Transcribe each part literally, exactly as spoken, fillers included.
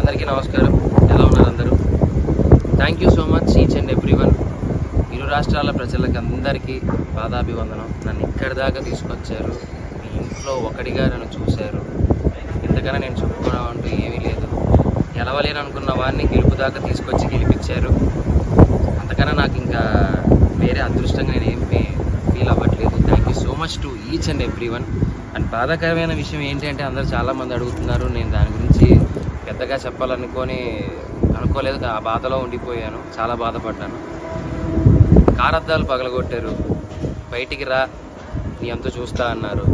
అందరికీ నమస్కారం. ఎలా ఉన్నారు అందరూ? Thank you so much each and every one. ఇరు రాష్ట్రాల ప్రజలకు అందరికీ పాదాభివందనం. నన్ను ఇక్కడి దాకా తీసుకొచ్చారు. మీ ఇంట్లో ఒకటిగా నన్ను చూశారు. ఇంతకన్నా నేను చెప్పుకోవడం అంటూ ఏమీ లేదు. గెలవలేను అనుకున్న వాడిని గెలుపు దాకా తీసుకొచ్చి గెలిపించారు. అంతకన్నా నాకు ఇంకా వేరే అదృష్టంగా నేను ఏం ఫీల్ అవ్వట్లేదు. Thank you so much to each and every one. And బాధాకరమైన విషయం ఏంటి అంటే అందరూ చాలామంది అడుగుతున్నారు. నేను దాని గురించి పెద్దగా చెప్పాలనుకొని అనుకోలేదు. ఆ బాధలో ఉండిపోయాను. చాలా బాధపడ్డాను. కారద్దాలు పగలగొట్టారు. బయటికి రా, నీ అంతా చూస్తా అన్నారు.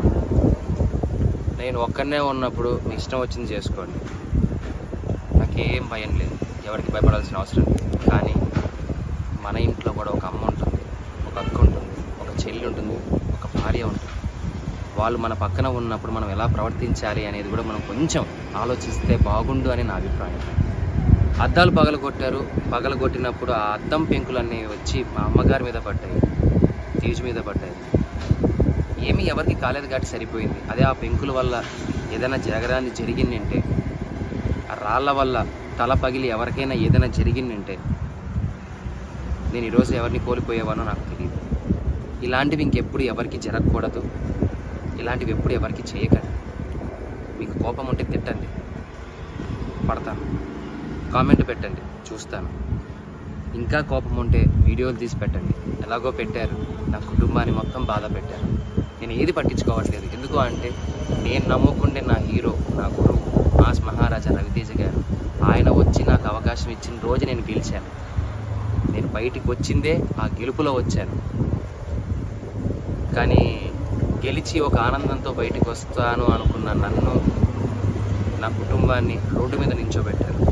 నేను ఒక్కనే ఉన్నప్పుడు మీ ఇష్టం వచ్చింది చేసుకోండి, నాకేం భయం లేదు, ఎవరికి భయపడాల్సిన అవసరం లేదు. కానీ మన ఇంట్లో కూడా ఒక అమ్మ ఉంటుంది, ఒక అక్క ఉంటుంది, ఒక చెల్లి ఉంటుంది, ఒక భార్య ఉంటుంది. వాళ్ళు మన పక్కన ఉన్నప్పుడు మనం ఎలా ప్రవర్తించాలి అనేది కూడా మనం కొంచెం ఆలోచిస్తే బాగుండు అని నా అభిప్రాయం. అద్దాలు పగలగొట్టారు. పగలగొట్టినప్పుడు ఆ అద్దం పెంకులన్నీ వచ్చి మా అమ్మగారి మీద పడ్డాయి, తేజు మీద పడ్డాయి. ఏమీ ఎవరికి కాలేదు కాబట్టి సరిపోయింది. అదే ఆ పెంకుల వల్ల ఏదైనా జరగరాని జరిగిందంటే, ఆ రాళ్ళ వల్ల తల పగిలి ఎవరికైనా ఏదైనా జరిగిందంటే నేను ఈరోజు ఎవరిని కోల్పోయేవానో నాకు తెలియదు. ఇలాంటివి ఇంకెప్పుడు ఎవరికి జరగకూడదు. ఇలాంటివి ఎప్పుడు ఎవరికి చేయకండి. మీకు కోపం ఉంటే తిట్టండి, పడతాను. కామెంట్ పెట్టండి, చూస్తాను. ఇంకా కోపం ఉంటే వీడియోలు తీసి పెట్టండి. ఎలాగో పెట్టారు, నా కుటుంబాన్ని మొత్తం బాధ పెట్టారు. నేను ఏది పట్టించుకోవట్లేదు. ఎందుకు అంటే నేను నమ్ముకుంటే నా హీరో, నా గురువు మాస్ మహారాజా రవితేజ గారు. ఆయన వచ్చి నాకు అవకాశం ఇచ్చిన రోజు నేను గెలిచాను. నేను బయటికి వచ్చిందే ఆ గెలుపులో వచ్చాను. కానీ గెలిచి ఒక ఆనందంతో బయటికి వస్తాను అనుకున్న నన్ను, నా కుటుంబాన్ని రోడ్డు మీద నించోబెట్టారు.